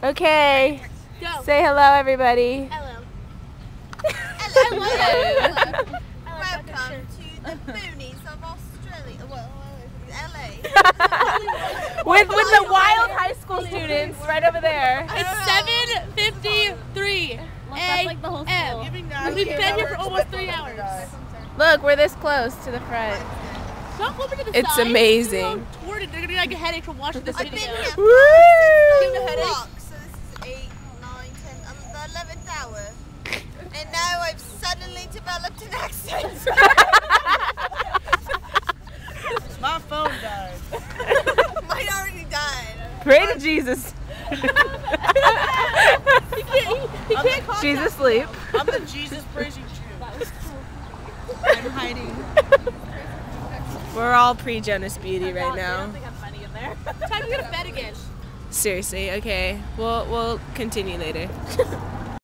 Okay. Go. Say hello, everybody. Hello. Hello. Welcome to the boonies of Australia. Well, LA. With the wild high school students right over there. It's 7:53 a.m. We've been here for almost 3 hours. Look, we're this close to the front. Don't go over to the It's side. amazing. They're gonna get like a headache from watching this I've been video. here Woo! for 9 o'clock, so this is 8, 9, 10, the 11th hour. And now I've suddenly developed an accent. My phone died. Mine already died. Pray to Jesus. He can't call She's asleep. I'm the Jesus praising Jew. I'm hiding. We're all pre-Jonas Beauty right now. Time to go to bed again. Seriously, okay. We'll continue later.